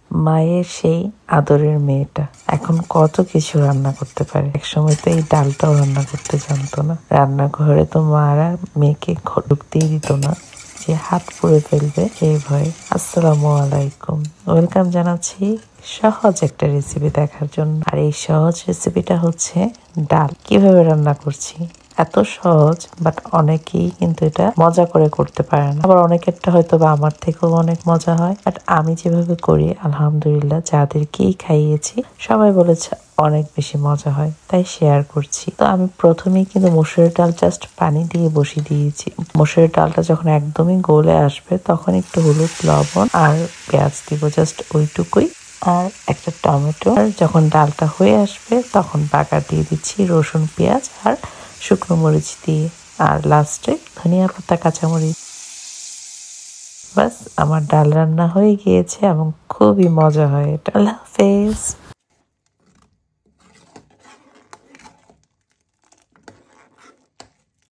মায়ের সেই আদরের মেয়েটা এখন কত কিছু রান্না করতে পারে। একসময় তো এই ডালটাও রান্না করতে জানতো না। রান্নাঘরে তো মারা মেয়েকে ঢুকতেই দিত না, যে হাত পুড়ে ফেলবে সেই ভয়ে। আসসালামু আলাইকুম, ওয়েলকাম জানাচ্ছি সহজ একটা রেসিপি দেখার জন্য। আর এই সহজ রেসিপিটা হচ্ছে ডাল। কিভাবে রান্না করছি, এত সহজ, বাট অনেকেই কিন্তু এটা মজা করে করতে পারে না। আবার অনেকেরটা হয়তো বা আমার থেকেও অনেক মজা হয়, বাট আমি যেভাবে করি আলহামদুলিল্লাহ যাদেরকেই খাইয়েছি সবাই বলেছে অনেক বেশি মজা হয়, তাই শেয়ার করছি। তো আমি প্রথমেই কিন্তু মসুরের ডাল জাস্ট পানি দিয়ে বসিয়ে দিয়েছি। মসুরের ডালটা যখন একদমই গলে আসবে তখন একটু হলুদ, লবণ আর পেঁয়াজ দিব, জাস্ট ওইটুকুই। আর একটা টমেটো। আর যখন ডালটা হয়ে আসবে তখন বাগার দিয়ে দিচ্ছি রসুন, পেঁয়াজ আর শুকনো মরিচ দিয়ে, আর লাস্টে ধনিয়া পাতা, কাঁচামরিচ। বাস, আমার ডাল রান্না হয়ে গিয়েছে এবং খুবই মজা হয় এটা। আল্লাহ হাফেজ।